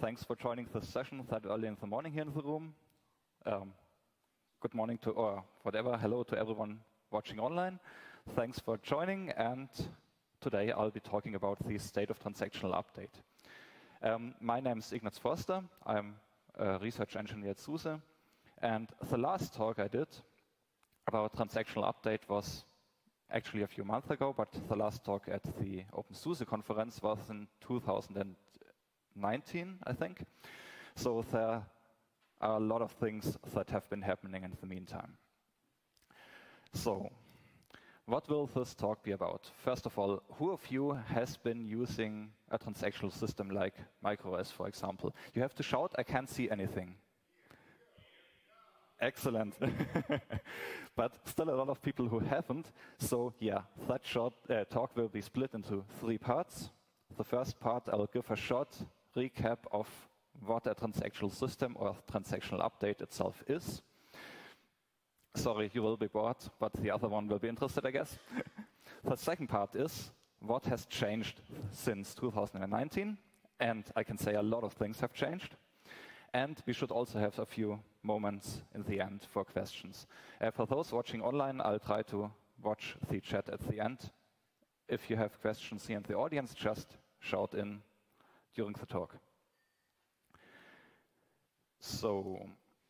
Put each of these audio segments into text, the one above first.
Thanks for joining this session that early in the morning here in the room. Good morning to, or whatever, hello to everyone watching online. Thanks for joining, and today I'll be talking about the state of transactional update. My name is Ignaz Forster. I'm a research engineer at SUSE, and the last talk I did about transactional update was actually a few months ago, but the last talk at the OpenSUSE conference was in 2019, I think. So there are a lot of things that have been happening in the meantime. So, what will this talk be about? First of all, who of you has been using a transactional system like MicroOS, for example? You have to shout, I can't see anything. Excellent. But still a lot of people who haven't. So yeah, that short talk will be split into 3 parts. The first part, I'll give a short recap of what a transactional system or transactional update itself is. Sorry, you will be bored, but the other one will be interested, I guess. The second part is what has changed since 2019. And I can say a lot of things have changed. And we should also have a few moments in the end for questions. For those watching online, I'll try to watch the chat at the end. If you have questions here in the audience, just shout in during the talk. So,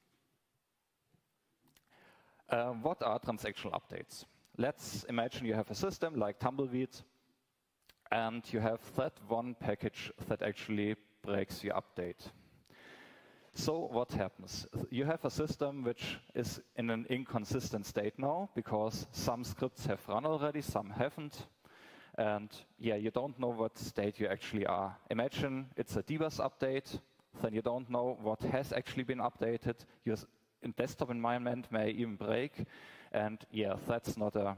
what are transactional updates? Let's imagine you have a system like Tumbleweed, and you have that one package that actually breaks your update. So what happens? You have a system which is in an inconsistent state now because some scripts have run already, some haven't. And yeah, you don't know what state you actually are. Imagine it's a DBus update, then you don't know what has actually been updated. Your desktop environment may even break. And yeah, that's not a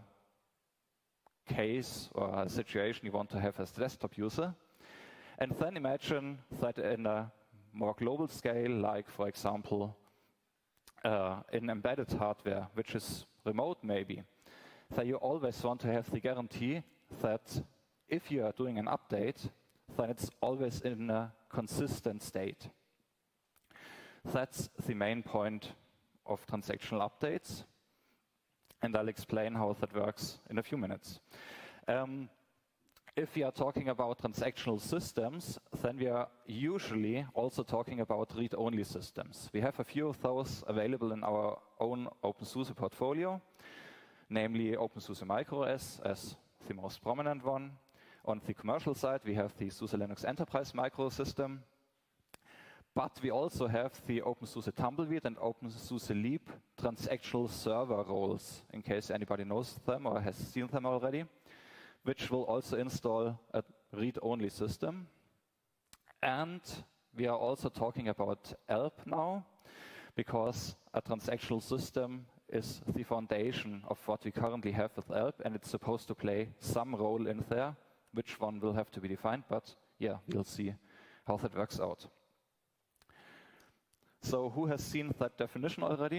case or a situation you want to have as a desktop user. And then imagine that in a more global scale, like, for example, in embedded hardware, which is remote maybe, that you always want to have the guarantee that if you are doing an update, then it's always in a consistent state. That's the main point of transactional updates, and I'll explain how that works in a few minutes. If we are talking about transactional systems, then we are usually also talking about read-only systems. We have a few of those available in our own OpenSUSE portfolio, namely OpenSUSE MicroOS as the most prominent one. On the commercial side, we have the SUSE Linux Enterprise Microsystem, but we also have the OpenSUSE Tumbleweed and OpenSUSE Leap transactional server roles, in case anybody knows them or has seen them already, which will also install a read-only system. And we are also talking about ELB now, because a transactional system is the foundation of what we currently have with ELB, and it's supposed to play some role in there. Which one will have to be defined, but yeah, we'll see how that works out. So who has seen that definition already?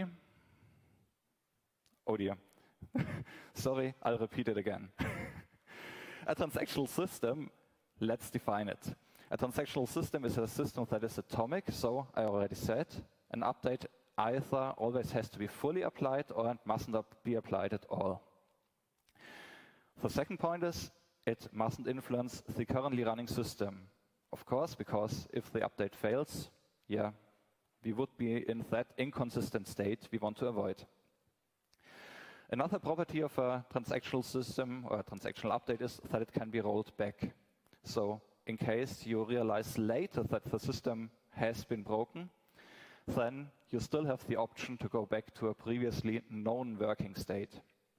Oh dear. Sorry, I'll repeat it again. A transactional system, let's define it. A transactional system is a system that is atomic, so I already said, an update either always has to be fully applied or it mustn't be applied at all. The second point is, it mustn't influence the currently running system. Of course, because if the update fails, yeah, we would be in that inconsistent state we want to avoid. Another property of a transactional system or a transactional update is that it can be rolled back. So in case you realize later that the system has been broken, then you still have the option to go back to a previously known working state.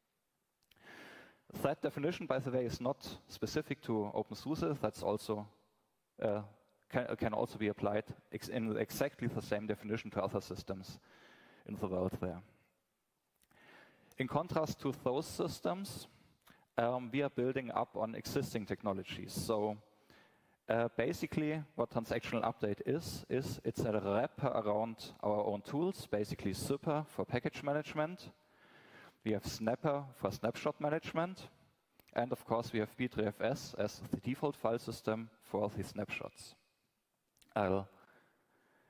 That definition, by the way, is not specific to OpenSUSE. That's also can also be applied in exactly the same definition to other systems in the world there. In contrast to those systems, we are building up on existing technologies. So basically what transactional update is it's a wrapper around our own tools, basically Zypper for package management. We have Snapper for snapshot management. And of course we have Btrfs as the default file system for the snapshots. I'll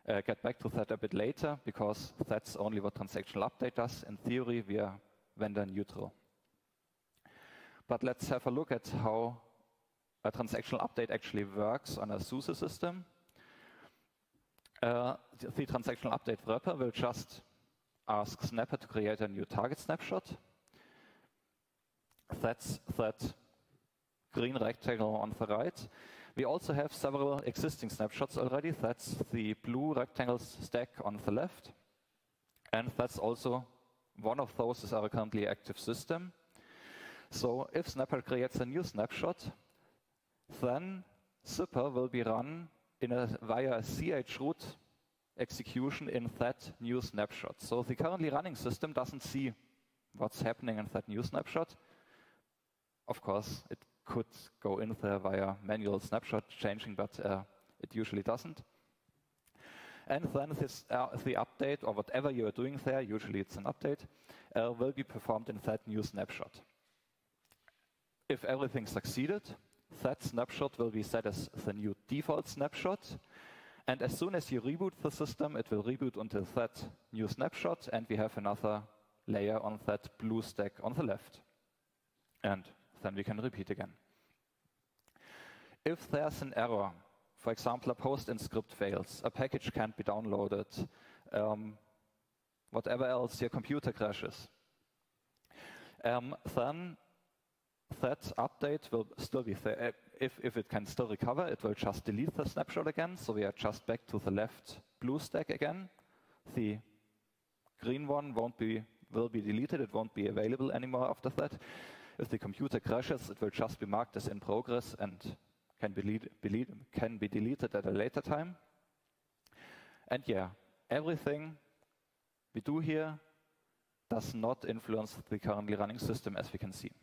get back to that a bit later, because that's only what transactional update does. In theory, we are vendor neutral. But let's have a look at how a transactional update actually works on a SUSE system. The transactional update wrapper will just ask Snapper to create a new target snapshot. That's that green rectangle on the right. We also have several existing snapshots already. That's the blue rectangle stack on the left. And that's also one of those is our currently active system. So if Snapper creates a new snapshot, then Zypper will be run via a chroot execution in that new snapshot. So the currently running system doesn't see what's happening in that new snapshot. Of course, it could go in there via manual snapshot changing, but it usually doesn't. And then the update, or whatever you are doing there, usually it's an update, will be performed in that new snapshot. If everything succeeded, that snapshot will be set as the new default snapshot. And as soon as you reboot the system, it will reboot into that new snapshot, and we have another layer on that blue stack on the left. And then we can repeat again. If there's an error, for example, a post-in script fails, a package can't be downloaded, whatever else, your computer crashes, then that update will still be there. If it can still recover, it will just delete the snapshot again. So we are just back to the left blue stack again. The green one will be deleted. It won't be available anymore after that. If the computer crashes, it will just be marked as in progress and can be deleted at a later time. And yeah, everything we do here does not influence the currently running system, as we can see.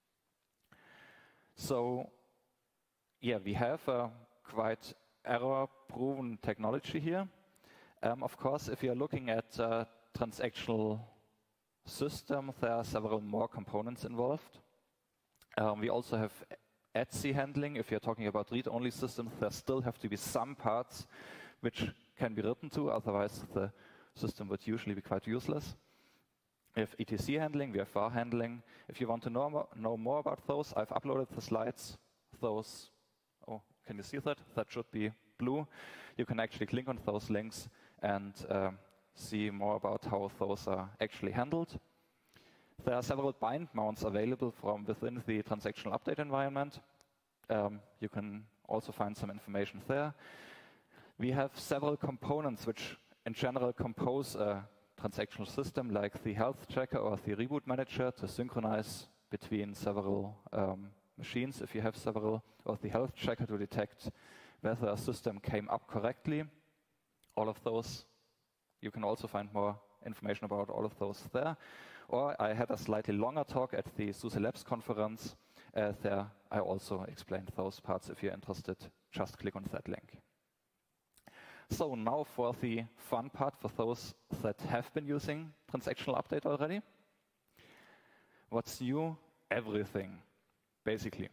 So yeah, we have a quite error-proven technology here. Of course, if you're looking at a transactional system, there are several more components involved. We also have etc handling. If you're talking about read-only systems, there still have to be some parts which can be written to, otherwise the system would usually be quite useless. We have etc handling, we have var handling. If you want to know more about those, I've uploaded the slides. Those, oh, can you see that? That should be blue. You can actually click on those links and see more about how those are actually handled. There are several bind mounts available from within the transactional update environment. You can also find some information there. We have several components which in general compose a transactional system, like the health checker or the reboot manager to synchronize between several machines if you have several, or the health checker to detect whether a system came up correctly. All of those, you can also find more information about all of those there. Or I had a slightly longer talk at the SUSE Labs conference. There I also explained those parts. If you're interested, just click on that link. So now for the fun part for those that have been using transactional update already. What's new? Everything, basically.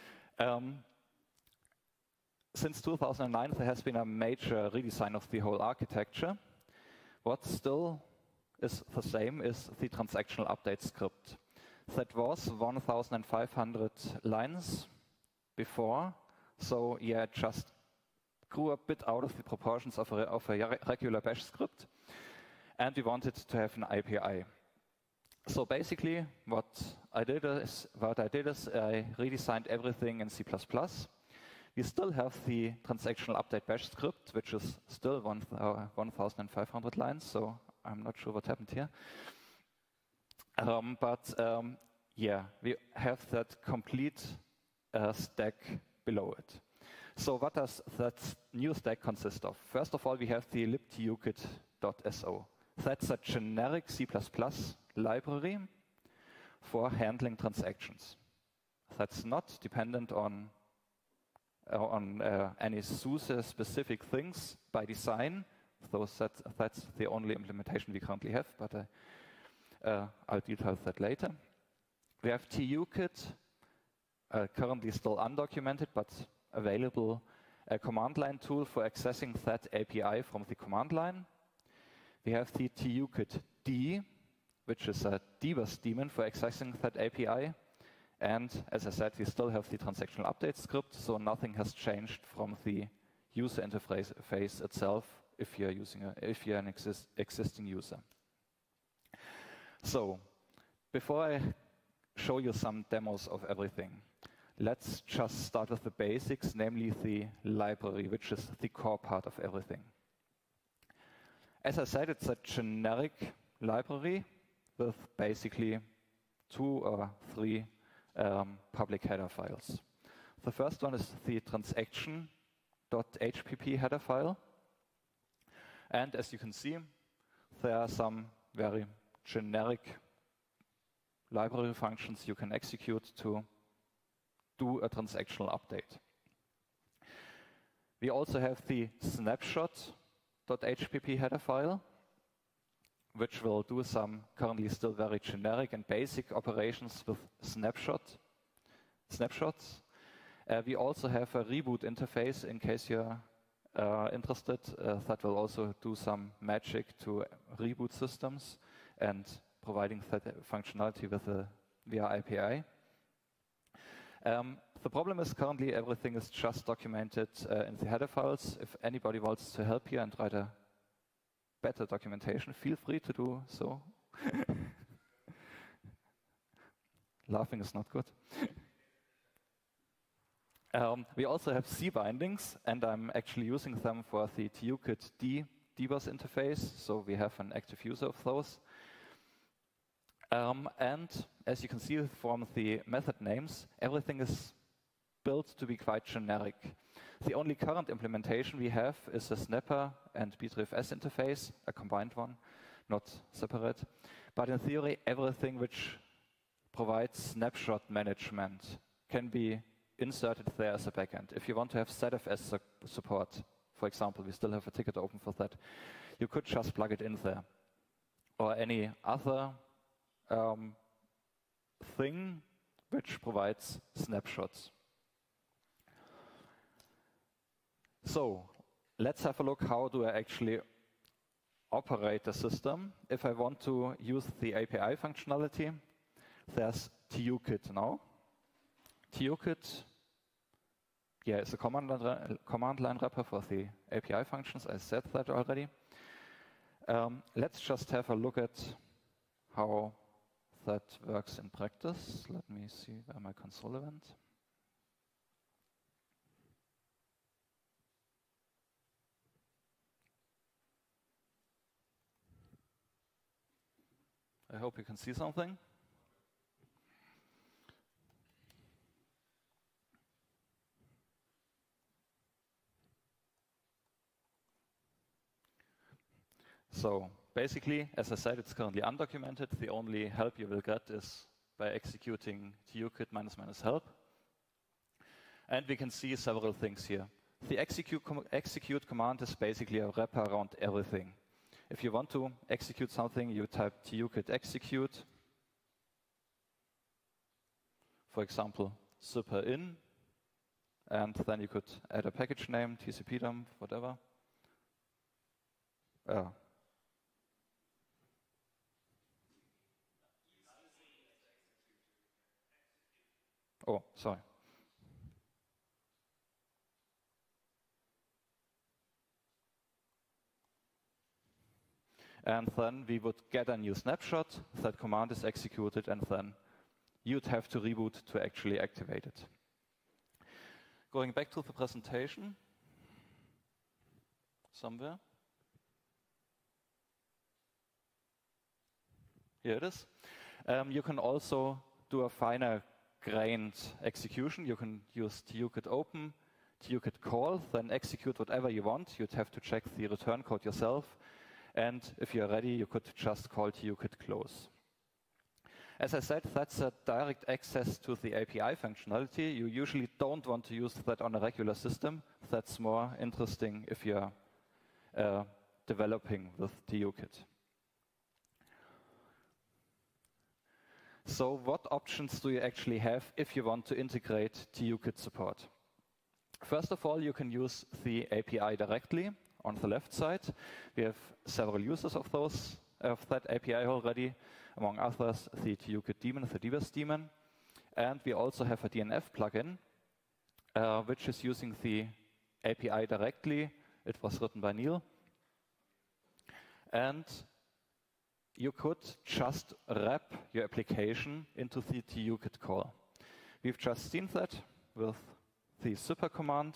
Since 2009, there has been a major redesign of the whole architecture. What still is the same is the transactional update script. That was 1,500 lines before, so yeah, it just grew a bit out of the proportions of a regular bash script, and we wanted to have an API. So basically, what I did is I redesigned everything in C++. We still have the transactional update bash script, which is still 1,500 lines, so I'm not sure what happened here. Yeah, we have that complete stack below it. So what does that new stack consist of? First of all, we have the libtukit.so. That's a generic C++ library for handling transactions. That's not dependent on any SUSE-specific things by design. So that's the only implementation we currently have, but I'll detail that later. We have tukit, currently still undocumented, but available a command line tool for accessing that API from the command line. We have the TUKIT-D, which is a dbus daemon for accessing that API. And as I said, we still have the transactional update script, so nothing has changed from the user interface itself if you're an existing user. So, before I show you some demos of everything, let's just start with the basics, namely the library, which is the core part of everything. As I said, it's a generic library with basically 2 or 3 public header files. The first one is the transaction.hpp header file. And as you can see, there are some very generic library functions you can execute to do a transactional update. We also have the snapshot.hpp header file, which will do some currently still very generic and basic operations with snapshots. We also have a reboot interface in case you're interested. That will also do some magic to reboot systems and providing that functionality with the via API. The problem is currently everything is just documented in the header files. If anybody wants to help you and write a better documentation, feel free to do so. Laughing is not good. We also have C bindings, and I'm actually using them for the TUKIT-D dbus interface, so we have an active user of those. And as you can see from the method names, everything is built to be quite generic. The only current implementation we have is a snapper and btrfs interface, a combined one, not separate. But in theory, everything which provides snapshot management can be inserted there as a backend. If you want to have ZFS support, for example, we still have a ticket open for that, you could just plug it in there. Or any other thing which provides snapshots. So, let's have a look how do I actually operate the system. If I want to use the API functionality, there's TUKIT now. TUKIT, yeah, is a command line wrapper for the API functions. I said that already. Let's just have a look at how that works in practice. Let me see where my console event. I hope you can see something. So basically, as I said, it's currently undocumented. The only help you will get is by executing TUKIT --help. And we can see several things here. The execute command is basically a wrapper around everything. If you want to execute something, you type TUKIT execute. For example, zipper in, and then you could add a package name, tcpdump, whatever. Oh, sorry. And then we would get a new snapshot, that command is executed, and then you'd have to reboot to actually activate it. Going back to the presentation, somewhere. Here it is. You can also do a finer grained execution. You can use TUKIT open, TUKIT call, then execute whatever you want. You'd have to check the return code yourself. And if you're ready, you could just call TUKIT close. As I said, that's a direct access to the API functionality. You usually don't want to use that on a regular system. That's more interesting if you're developing with TUKIT. So what options do you actually have if you want to integrate TUKIT support? First of all, you can use the API directly on the left side. We have several users of that API already, among others the TUkit daemon, the dbus daemon. And we also have a DNF plugin, which is using the API directly. It was written by Neil. And you could just wrap your application into the TUkit call. We've just seen that with the super command.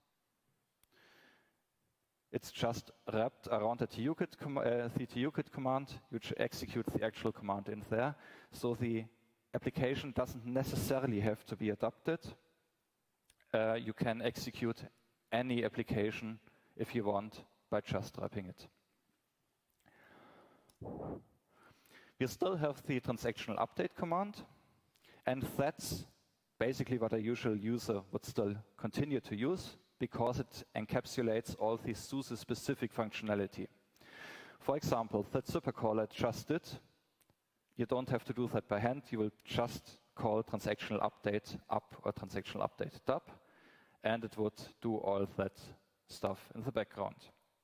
It's just wrapped around the TUkit command, which executes the actual command in there. So the application doesn't necessarily have to be adapted. You can execute any application if you want by just wrapping it. We still have the transactional update command, and that's basically what a usual user would still continue to use because it encapsulates all the SUSE-specific functionality. For example, that supercall I just did, you don't have to do that by hand. You will just call transactional update up or transactional update dub, and it would do all that stuff in the background.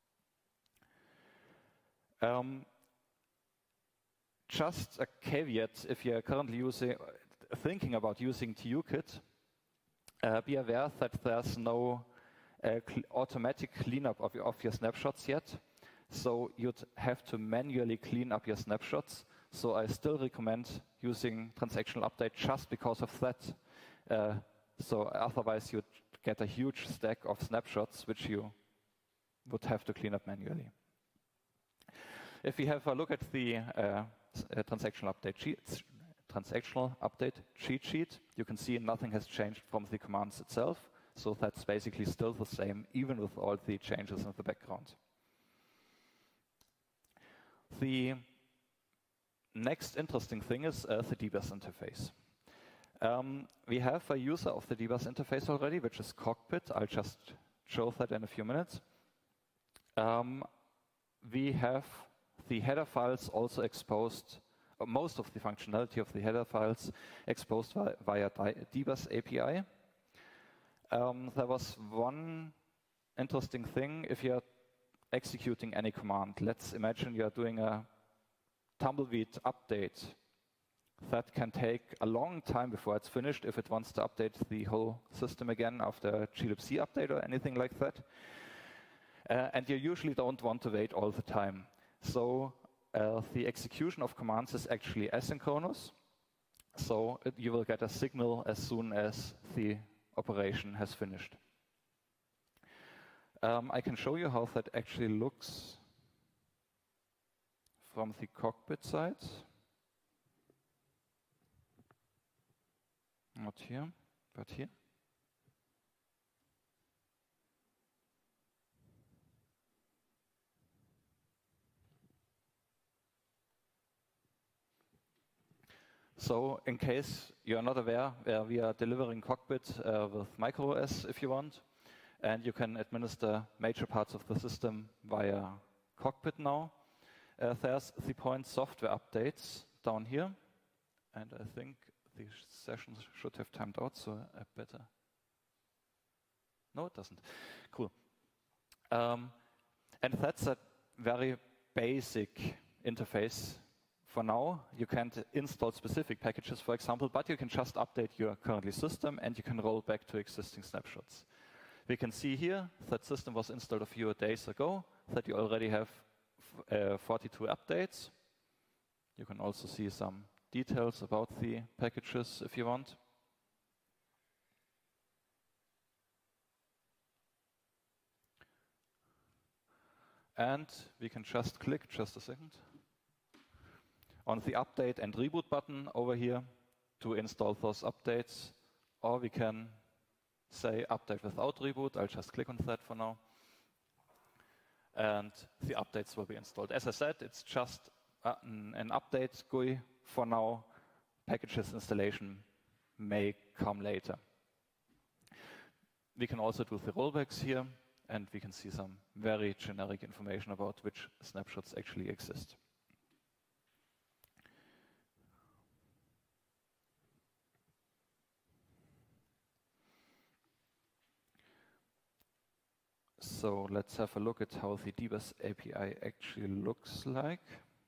Just a caveat, if you're currently thinking about using TUkit, be aware that there's no automatic cleanup of your snapshots yet. So you'd have to manually clean up your snapshots. So I still recommend using transactional update just because of that. So otherwise you'd get a huge stack of snapshots which you would have to clean up manually. If we have a look at the transactional update cheat sheet, you can see nothing has changed from the commands itself. So that's basically still the same, even with all the changes in the background. The next interesting thing is the dbus interface. We have a user of the dbus interface already, which is Cockpit. I'll just show that in a few minutes. We have the header files also exposed, most of the functionality of the header files exposed via dbus API. There was one interesting thing. If you're executing any command, let's imagine you're doing a tumbleweed update. That can take a long time before it's finished if it wants to update the whole system again after glibc update or anything like that. And you usually don't want to wait all the time. So the execution of commands is actually asynchronous. So you will get a signal as soon as the operation has finished. I can show you how that actually looks from the Cockpit side. Not here, but here. So in case you're not aware, we are delivering Cockpit with MicroOS if you want, and you can administer major parts of the system via Cockpit now. There's the point software updates down here, and I think the session should have timed out, so I better... No, it doesn't. Cool. And that's a very basic interface. For now, you can't install specific packages, for example, but you can just update your currently system and you can roll back to existing snapshots. We can see here that system was installed a few days ago, that you already have 42 updates. You can also see some details about the packages if you want. And we can just click, just a second, on the update and reboot button over here to install those updates, or we can say update without reboot. I'll just click on that for now. And the updates will be installed. As I said, it's just an update GUI for now. Packages installation may come later. We can also do the rollbacks here, and we can see some very generic information about which snapshots actually exist. So let's have a look at how the DBus API actually looks like.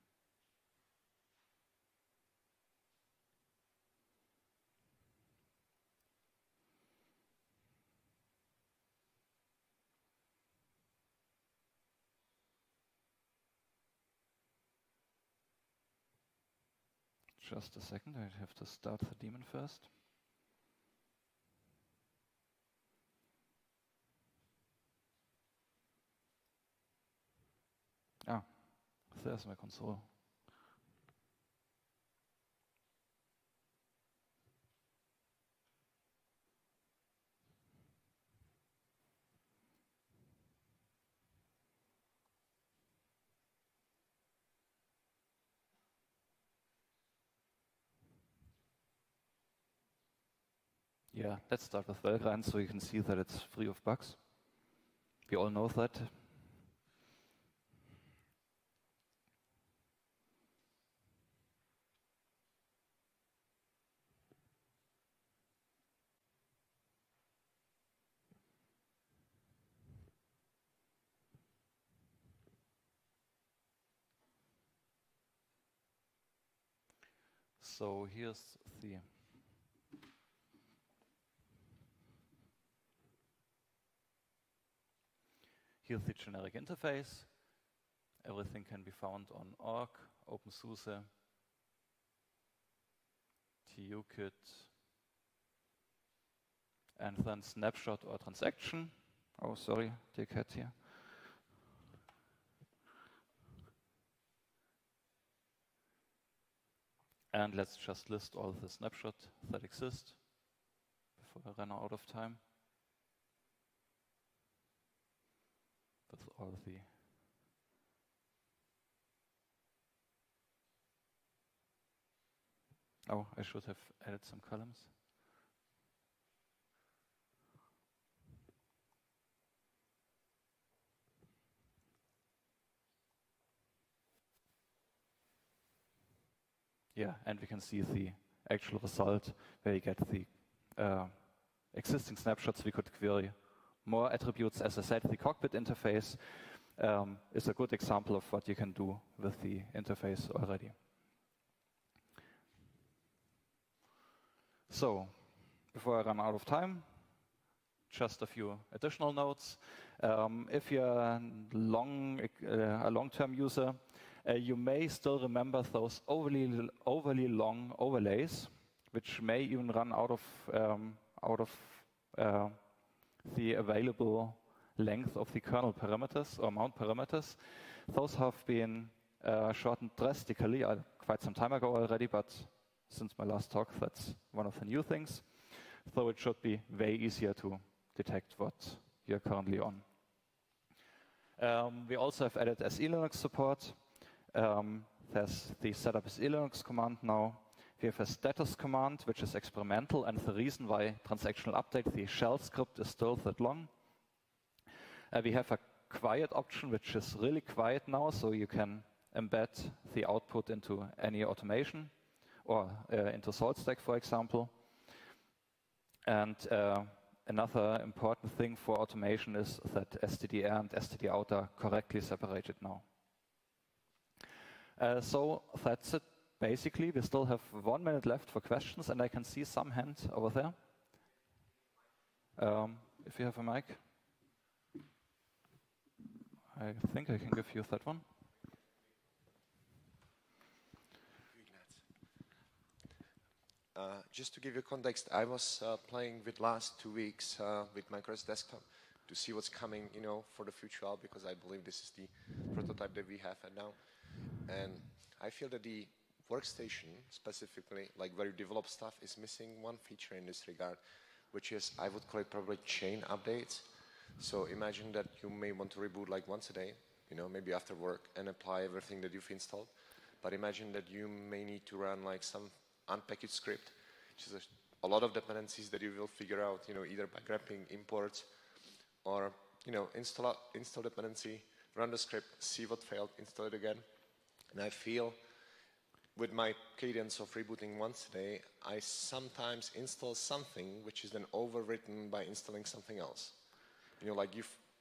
Just a second, I have to start the daemon first. Ah, there's my console. Yeah, let's start with Valgrind so you can see that it's free of bugs. We all know that. So here's the generic interface. Everything can be found on org, OpenSUSE, TUKit, and then snapshot or transaction. Oh, sorry, the cat here. And let's just list all the snapshots that exist before I run out of time. With all the oh, I should have added some columns. Yeah, and we can see the actual result where you get the existing snapshots we could query. More attributes, as I said, the cockpit interface is a good example of what you can do with the interface already. So, before I run out of time, just a few additional notes. If you're a long-term user, you may still remember those overly long overlays, which may even run out of the available length of the kernel parameters or mount parameters. Those have been shortened drastically quite some time ago already, but since my last talk, that's one of the new things. So it should be way easier to detect what you're currently on. We also have added SELinux support. There's the setup as eLinux command now. We have a status command, which is experimental, and the reason why transactional update, the shell script, is still that long. We have a quiet option, which is really quiet now, so you can embed the output into any automation or into SaltStack, for example. And another important thing for automation is that std_r and std_out are correctly separated now. So that's it. Basically, we still have 1 minute left for questions, and I can see some hands over there. If you have a mic. I think I can give you that one. Just to give you context, I was playing with last 2 weeks with Micros Desktop to see what's coming, for the future, because I believe this is the prototype that we have now. And I feel that the workstation, specifically, like where you develop stuff, is missing one feature in this regard, which is, I would call it probably chain updates. So imagine that you may want to reboot like once a day, maybe after work, and apply everything that you've installed. But imagine that you may need to run like some unpackaged script, which is a lot of dependencies that you will figure out, either by grabbing imports or, install dependency, run the script, see what failed, install it again. And I feel with my cadence of rebooting once a day, I sometimes install something which is then overwritten by installing something else. Like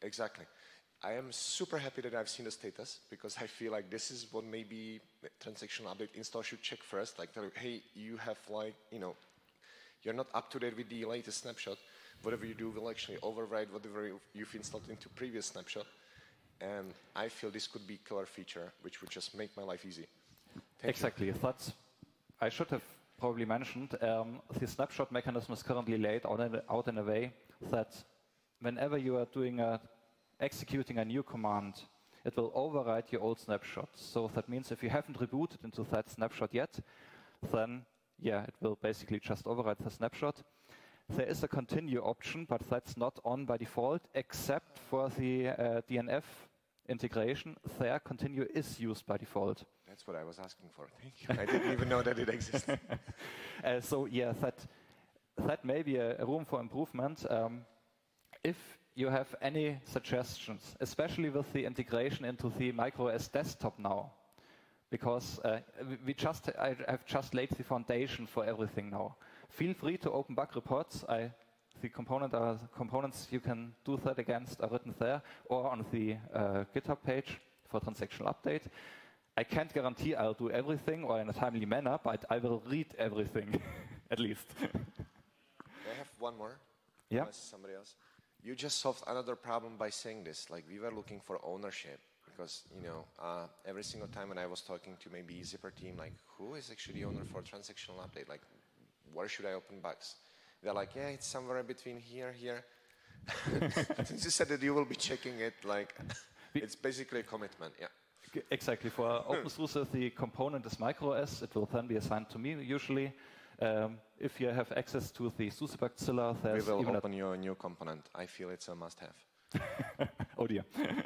Exactly. I am super happy that I've seen the status because I feel like this is what maybe transactional update install should check first. Like, hey, you have like, you're not up to date with the latest snapshot. Whatever you do will actually override whatever you've installed into previous snapshot. And I feel this could be a killer feature, which would just make my life easy. Exactly. That's, I should have probably mentioned, the snapshot mechanism is currently laid out in a way that whenever you are executing a new command, it will override your old snapshot. So that means if you haven't rebooted into that snapshot yet, then yeah, it will basically just override the snapshot. There is a continue option, but that's not on by default, except for the DNF integration. There, continue is used by default. That's what I was asking for. Thank you. I didn't even know that it existed. So yeah, that may be a room for improvement. If you have any suggestions, especially with the integration into the macOS desktop now, because I've just laid the foundation for everything now. Feel free to open bug reports. The components you can do that against are written there or on the GitHub page for transactional update. I can't guarantee I'll do everything or in a timely manner, but I will read everything, at least. I have one more. Yeah. Unless somebody else. You just solved another problem by saying this. Like, we were looking for ownership because, every single time when I was talking to maybe Zipper team, like, who is actually the owner for transactional update? Like, where should I open bugs? They're like, yeah, it's somewhere between here. Since you said that you will be checking it, like, it's basically a commitment, yeah. Exactly. For OpenSUSE, the component is macOS. It will then be assigned to me, usually. If you have access to the SUSE Bugzilla, there's we will open your new component. I feel it's a must-have. Oh dear.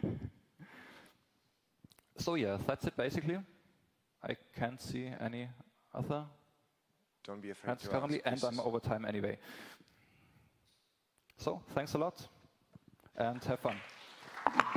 So yeah, that's it basically. I can't see any other Don't be afraid hands to currently, ask. and I'm over time anyway. So thanks a lot, and have fun.